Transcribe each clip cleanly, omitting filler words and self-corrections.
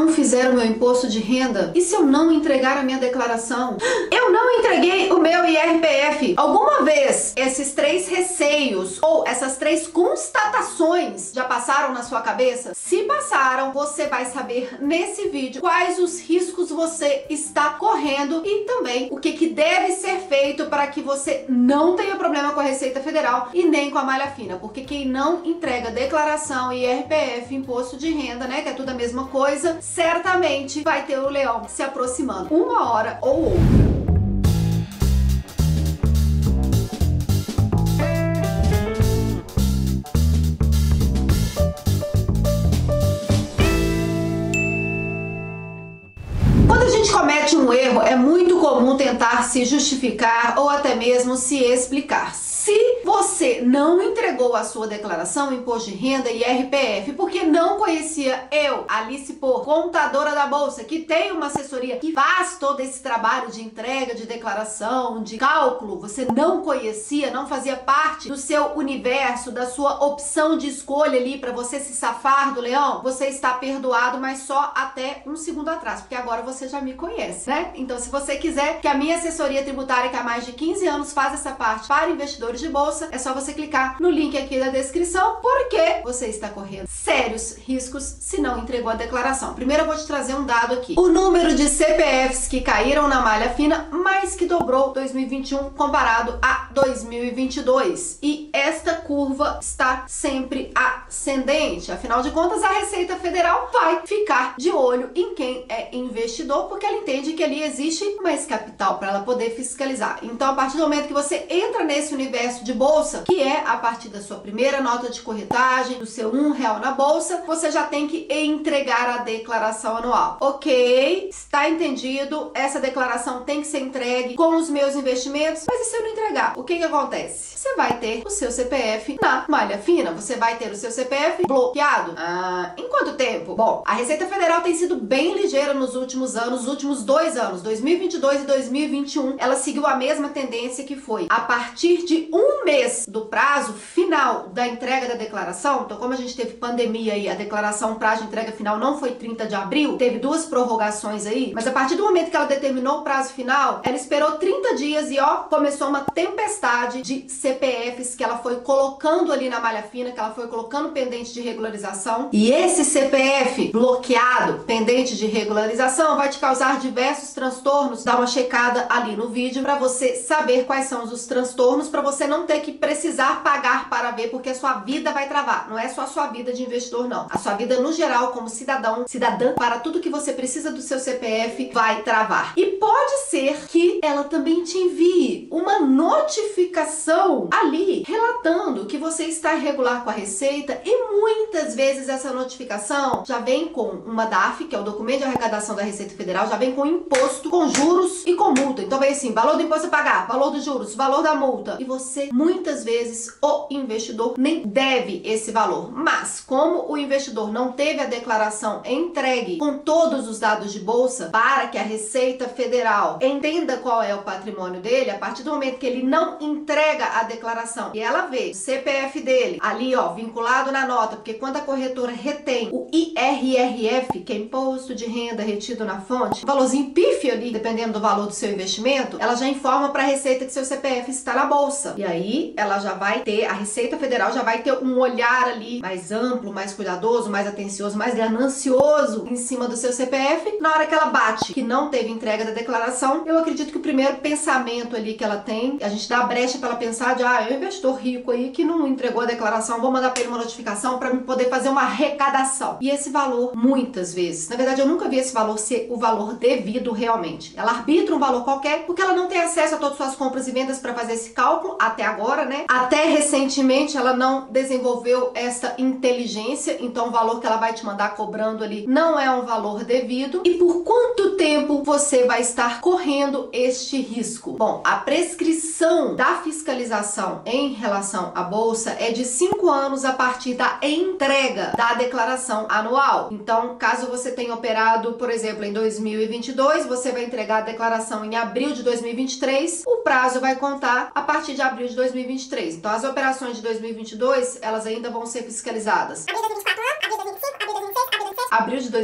não fizer o meu imposto de renda? E se eu não entregar a minha declaração? Eu não entreguei o meu IRPF. Alguma vez esses 3 receios ou essas 3 constatações já passaram na sua cabeça? Se passaram, você vai saber nesse vídeo quais os riscos você está correndo e também o que deve ser feito para que você não tenha problema com a Receita Federal e nem com a malha fina, porque quem não entrega declaração, IRPF, imposto de renda, né, que é tudo a mesma coisa, certamente vai ter o leão se aproximando uma hora ou outra. Comete um erro, é muito comum tentar se justificar ou até mesmo se explicar. Se você não entregou a sua declaração, imposto de renda e IRPF, porque não conhecia eu, Alice Porto, contadora da Bolsa, que tem uma assessoria que faz todo esse trabalho de entrega de declaração, de cálculo, você não conhecia, não fazia parte do seu universo, da sua opção de escolha ali para você se safar do leão, você está perdoado, mas só até um segundo atrás, porque agora você já me conhece, né? Então, se você quiser que a minha assessoria tributária, que há mais de 15 anos faz essa parte para investidores de bolsa, é só você clicar no link aqui da descrição, porque você está correndo sérios riscos se não entregou a declaração. Primeiro eu vou te trazer um dado aqui. O número de CPFs que caíram na malha fina mais que dobrou 2021 comparado a 2022. E esta curva está sempre ascendente. Afinal de contas, a Receita Federal vai ficar de olho em quem é investidor, porque ela entende que ali existe mais capital para ela poder fiscalizar. Então, a partir do momento que você entra nesse universo de bolsa, que é a partir da sua primeira nota de corretagem, do seu R$1 na bolsa, você já tem que entregar a declaração anual. Ok, está entendido, essa declaração tem que ser entregue com os meus investimentos, mas e se eu não entregar? O que acontece? Você vai ter o seu CPF na malha fina, você vai ter o seu CPF bloqueado. Em quanto tempo? Bom, a Receita Federal tem sido bem ligeira nos últimos anos, nos últimos 2 anos, 2022 e 2021, ela seguiu a mesma tendência que foi a partir de um mês do prazo final da entrega da declaração. Então, como a gente teve pandemia e a declaração prazo de entrega final não foi 30 de abril, teve 2 prorrogações aí, mas a partir do momento que ela determinou o prazo final, ela esperou 30 dias e ó, começou uma tempestade de CPFs que ela foi colocando ali na malha fina, que ela foi colocando pendente de regularização. E esse CPF bloqueado, pendente de regularização, vai te causar diversos transtornos. Dá uma checada ali no vídeo para você saber quais são os transtornos, para você não ter que precisar pagar para ver, porque a sua vida vai travar. Não é só a sua vida de investidor, não. A sua vida no geral, como cidadão, cidadã, para tudo que você precisa do seu CPF, vai travar. E pode ser que ela também te envie uma notificação ali, relatando que você está irregular com a Receita, e muitas vezes essa notificação já vem com uma DAF, que é o documento de arrecadação da Receita Federal, já vem com imposto, com juros e com multa. Então vem assim, valor do imposto a pagar, valor dos juros, valor da multa. E você, muitas vezes, o investidor nem deve esse valor. Mas, como o investidor não teve a declaração entregue com todos os dados de bolsa para que a Receita Federal entenda qual é o patrimônio dele, a partir do momento que ele não entrega a declaração e ela vê o CPF dele ali, ó, vinculado na nota, porque quando a corretora retém o IRRF, que é Imposto de Renda Retido na Fonte, um valorzinho pífio ali, dependendo do valor do seu investimento, ela já informa para a Receita que seu CPF está na bolsa. E aí ela já vai ter, a Receita Federal já vai ter um olhar ali mais amplo, mais cuidadoso, mais atencioso, mais ganancioso em cima do seu CPF. Na hora que ela bate que não teve entrega da declaração, eu acredito que o primeiro pensamento ali que ela tem, a gente dá a brecha para ela pensar de, é um investidor rico aí que não entregou a declaração, vou mandar para ele uma notificação para poder fazer uma arrecadação. E esse valor, muitas vezes, na verdade eu nunca vi esse valor ser o valor devido realmente. Ela arbitra um valor qualquer porque ela não tem acesso a todas as suas compras e vendas para fazer esse cálculo até agora, né? Até recentemente ela não desenvolveu essa inteligência, então o valor que ela vai te mandar cobrando ali não é um valor devido. E por quanto tempo você vai estar correndo este risco? Bom, a prescrição da fiscalização em relação à bolsa é de 5 anos a partir da entrega da declaração anual. Então, caso você tenha operado, por exemplo, em 2022, você vai entregar a declaração em abril de 2023, o prazo vai contar a partir de abril de 2023. Então, as operações de 2022, elas ainda vão ser fiscalizadas. Abril de 2024, abril de 2025, abril de 2026, abril de 2027, abril de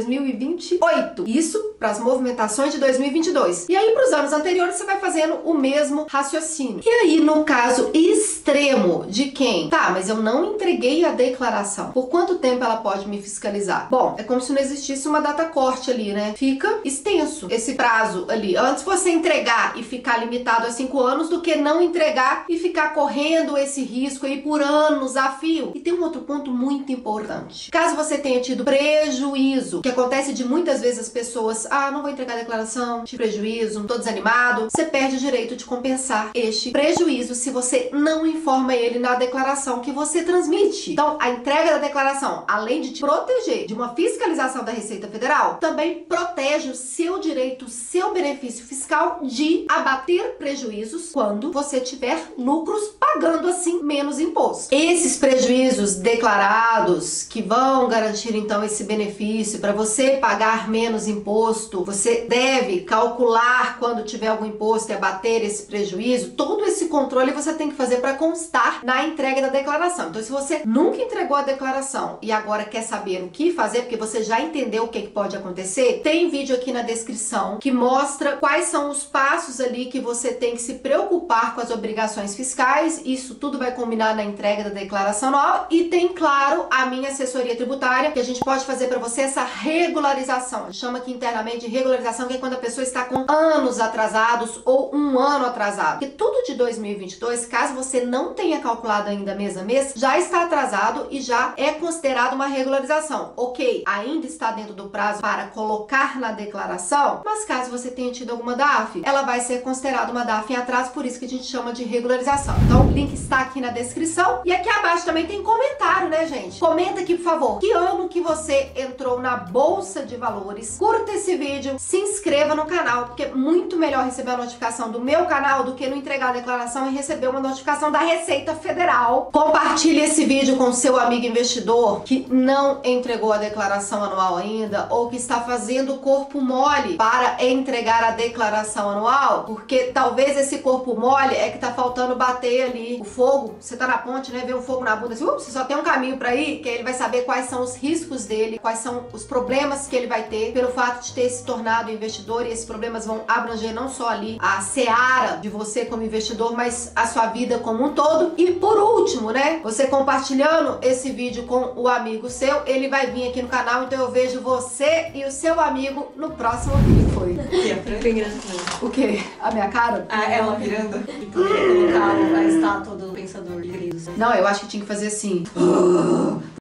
2028. Isso para as movimentações de 2022. E aí para os anos anteriores você vai fazendo o mesmo raciocínio. E aí no caso extremo de quem? Tá, mas eu não entreguei a declaração. Por quanto tempo ela pode me fiscalizar? Bom, é como se não existisse uma data corte ali, né? Fica extenso esse prazo ali. Antes você entregar e ficar limitado a 5 anos do que não entregar e ficar correndo esse risco aí por anos a fio. E tem um outro ponto muito importante. Caso você tenha tido prejuízo, que acontece de muitas vezes as pessoas, não vou entregar a declaração, tive prejuízo, tô desanimado, você perde o direito de compensar este prejuízo se você não informa ele na declaração que você transmite. Então, a entrega da declaração, além de te proteger de uma fiscalização da Receita Federal, também protege o seu direito, o seu benefício fiscal de abater prejuízos quando você tiver lucros, pagando assim menos imposto. Esses prejuízos declarados que vão garantir então esse benefício para você pagar menos imposto, você deve calcular quando tiver algum imposto e abater esse prejuízo. Todo esse controle você tem que fazer para constar na entrega da declaração. Então, se você nunca entregou a declaração e agora quer saber o que fazer, porque você já entendeu o que pode acontecer, tem vídeo aqui na descrição que mostra quais são os passos ali que você tem que se preocupar com as obrigações fiscais. Isso tudo vai combinar na entrega da declaração anual. E tem, claro, a minha assessoria tributária, que a gente pode fazer para você essa regularização. A gente chama aqui internamente de regularização, que é quando a pessoa está com anos atrasados ou um ano atrasado. Porque tudo de 2022, caso você não tenha calculado ainda mês a mês, já está atrasado e já é considerado uma regularização. Ok, ainda está dentro do prazo para colocar na declaração, mas caso você tenha tido alguma DAF, ela vai ser considerada uma DAF em atraso, por isso que a gente chama de regularização. Então, o link está aqui na descrição. E aqui abaixo também tem comentário, né, gente? Comenta aqui, por favor, que ano que você entrou na Bolsa de Valores. Curta esse vídeo, se inscreva no canal, porque é muito melhor receber a notificação do meu canal do que não entregar a declaração e receber uma notificação da Receita Federal. Compartilhe esse vídeo com seu amigo investidor que não entregou a declaração anual ainda ou que está fazendo corpo mole para entregar a declaração anual, porque talvez esse corpo mole é que tá faltando bater ali o fogo. Você tá na ponte, né, vê um fogo na bunda assim, você só tem um caminho para ir, que aí ele vai saber quais são os riscos dele, quais são os problemas que ele vai ter pelo fato de ter se tornado investidor, e esses problemas vão abranger não só ali a seara de você como investidor, mas a sua vida como um todo. E por último, né, você compartilhando esse vídeo com o amigo seu, ele vai vir aqui no canal, então eu vejo você e o seu amigo no próximo vídeo. Foi. Foi engraçado. O quê? A minha cara? Ela virando. E poder colocar a estátua do pensador de grego. Não, eu acho que tinha que fazer assim.